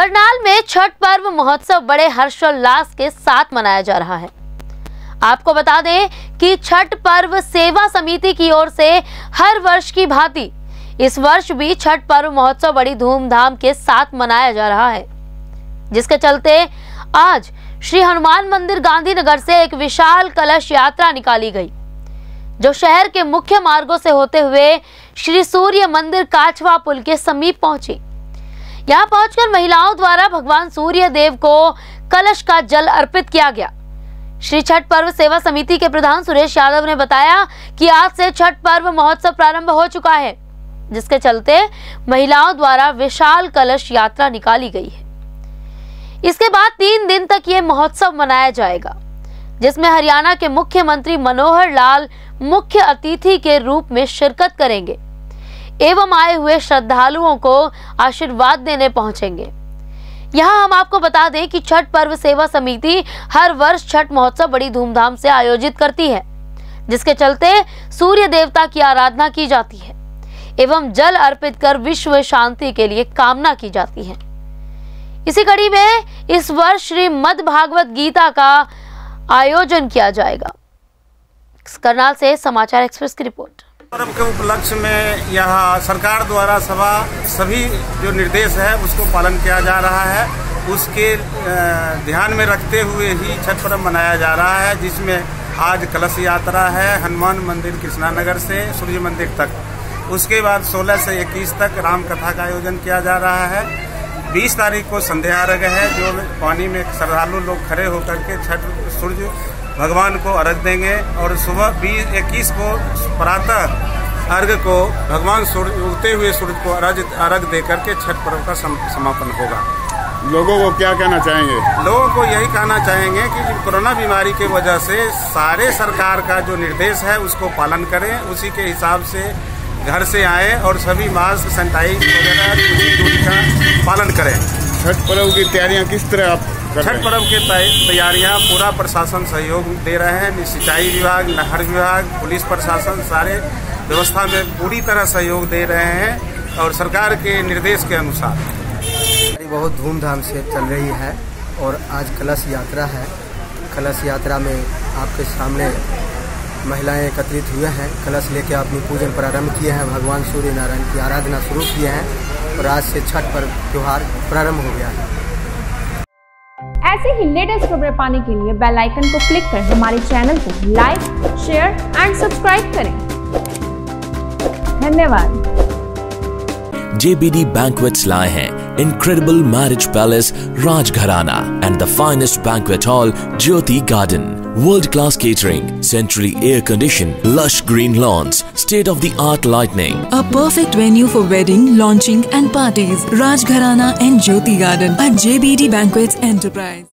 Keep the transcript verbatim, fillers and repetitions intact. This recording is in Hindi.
करनाल में छठ पर्व महोत्सव बड़े हर्षोल्लास के साथ मनाया जा रहा है। आपको बता दें कि छठ पर्व सेवा समिति की ओर से हर वर्ष की भांति इस वर्ष भी छठ पर्व महोत्सव बड़ी धूमधाम के साथ मनाया जा रहा है, जिसके चलते आज श्री हनुमान मंदिर गांधीनगर से एक विशाल कलश यात्रा निकाली गई, जो शहर के मुख्य मार्गों से होते हुए श्री सूर्य मंदिर काछवा पुल के समीप पहुंची। यहां पहुंचकर महिलाओं द्वारा भगवान सूर्य देव को कलश का जल अर्पित किया गया। श्री छठ पर्व सेवा समिति के प्रधान सुरेश यादव ने बताया कि आज से छठ पर्व महोत्सव प्रारंभ हो चुका है, जिसके चलते महिलाओं द्वारा विशाल कलश यात्रा निकाली गई है। इसके बाद तीन दिन तक ये महोत्सव मनाया जाएगा, जिसमें हरियाणा के मुख्यमंत्री मनोहर लाल मुख्य अतिथि के रूप में शिरकत करेंगे एवं आए हुए श्रद्धालुओं को आशीर्वाद देने पहुंचेंगे। यहां हम आपको बता दें कि छठ पर्व सेवा समिति हर वर्ष छठ महोत्सव बड़ी धूमधाम से आयोजित करती है, जिसके चलते सूर्य देवता की आराधना की जाती है एवं जल अर्पित कर विश्व शांति के लिए कामना की जाती है। इसी कड़ी में इस वर्ष श्रीमद् भागवत गीता का आयोजन किया जाएगा। करनाल से समाचार एक्सप्रेस की रिपोर्ट। पर्व के उपलक्ष्य में यहाँ सरकार द्वारा सभा सभी जो निर्देश है उसको पालन किया जा रहा है। उसके ध्यान में रखते हुए ही छठ पर्व मनाया जा रहा है, जिसमें आज कलश यात्रा है हनुमान मंदिर कृष्णानगर से सूर्य मंदिर तक। उसके बाद सोलह से इक्कीस तक राम कथा का आयोजन किया जा रहा है। बीस तारीख को संध्या अर्घ्य है, जो पानी में श्रद्धालु लोग खड़े होकर के छठ सूर्य भगवान को अर्घ देंगे और सुबह बीस इक्कीस को प्रातः अर्घ्य को भगवान सूर्य उगते हुए सूर्य को अर्घ अर्घ दे करके छठ पर्व का समापन होगा। लोगों को क्या कहना चाहेंगे? लोगों को यही कहना चाहेंगे कि कोरोना बीमारी की वजह से सारे सरकार का जो निर्देश है उसको पालन करें, उसी के हिसाब से घर से आए और सभी मास्क सैनिटाइज वगैरह दूरी का पालन करें। छठ पर्व की तैयारियां किस तरह आप छठ पर्व की तैयारियां पूरा प्रशासन सहयोग दे रहे हैं। सिंचाई विभाग, नहर विभाग, पुलिस प्रशासन सारे व्यवस्था में पूरी तरह सहयोग दे रहे हैं और सरकार के निर्देश के अनुसार बहुत धूमधाम से चल रही है। और आज कलश यात्रा है। कलश यात्रा में आपके सामने महिलाएं एकत्रित हुए हैं, कलश लेके अपनी पूजन प्रारंभ किए हैं, भगवान सूर्य नारायण की आराधना शुरू किए हैं और आज से छठ पर्व त्योहार प्रारंभ हो गया है। ऐसे ही लेटेस्ट खबरें पाने के लिए बेल आइकन को क्लिक कर हमारे चैनल को लाइक, शेयर एंड सब्सक्राइब करें। धन्यवाद। J B D Banquets लाए हैं Incredible Marriage Palace Rajgharana and the finest banquet hall Jyoti Garden. World-class catering, centrally air-conditioned, lush green lawns, state-of-the-art lighting. A perfect venue for wedding, launching and parties. Rajgharana and Jyoti Garden at J B D Banquets Enterprise.